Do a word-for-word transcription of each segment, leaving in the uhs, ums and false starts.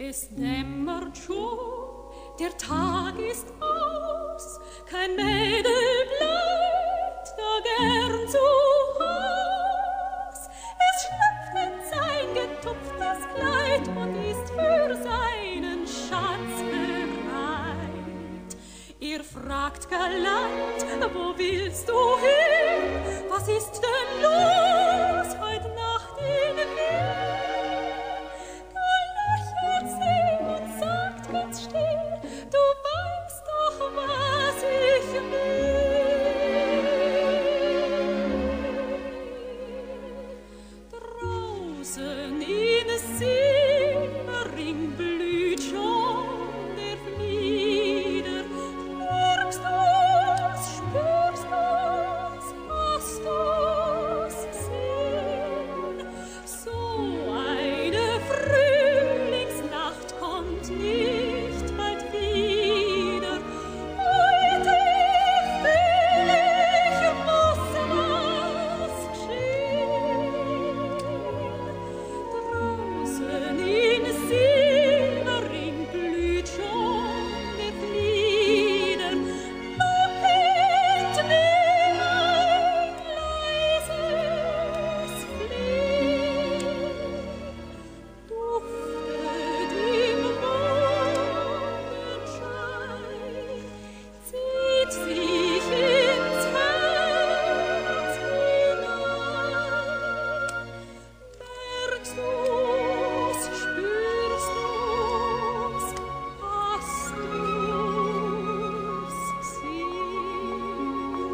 Es dämmert schon, der Tag ist aus, kein Mädel bleibt da gern zu Haus. Es schlüpft in sein getupftes Kleid und ist für seinen Schatz bereit. Er fragt galant, wo willst du hin? Was ist denn los heut Nacht in Wien? Da lächelt sie und sagt ganz still, du weißt doch, was ich will. Draußen in Simmering blüht schon der Flieder. Merkst du's, spürst du's, hast du's Sinn? So eine Frühlingsnacht kommt nicht bald wieder. Heute fühl ich, muss was geschehen. Draußen in Simmering blüht schon der Flieder. Lockend wie ein leises Flehen duftet im Morgenschein, zieht sich ins Herz hinein. Merkst du's, spürst du's, hast du's Sinn?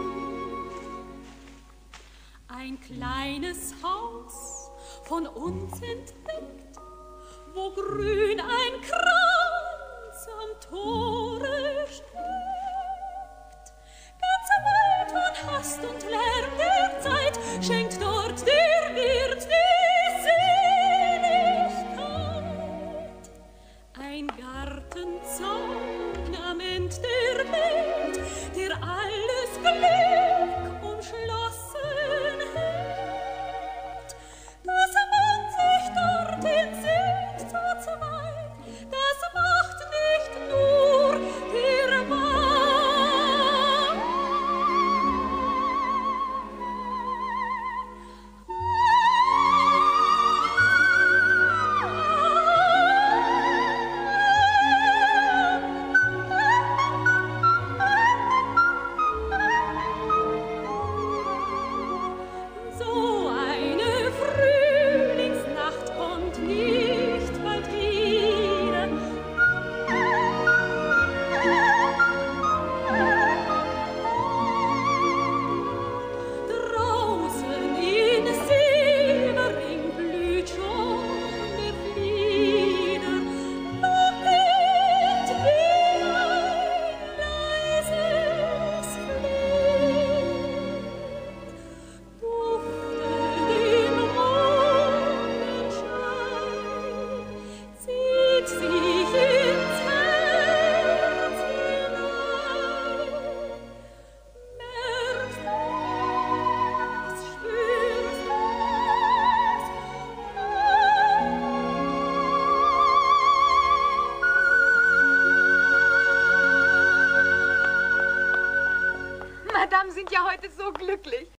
Ein kleines Haus von uns entdeckt, wo grün ein Kranz am Tore steckt. Ganz weit von Hast und Lärm der Zeit schenkt dort der Wirt die Seligkeit. Ein Gartenzaun am End der Welt, der alles Glück umschlossen hält. Dass man sich dorthin sehnt zu zweit, das macht nicht nur der Mann. So eine Frühlingsnacht kommt nicht bald wieder. Draußen in Simmering blüht schon der Flieder. Lockend wie ein leises Flehen duftet im Morgenschein, zieht sich ins Herz hinein. Merkst du's, spürst du's, Madame sind ja heute so glücklich.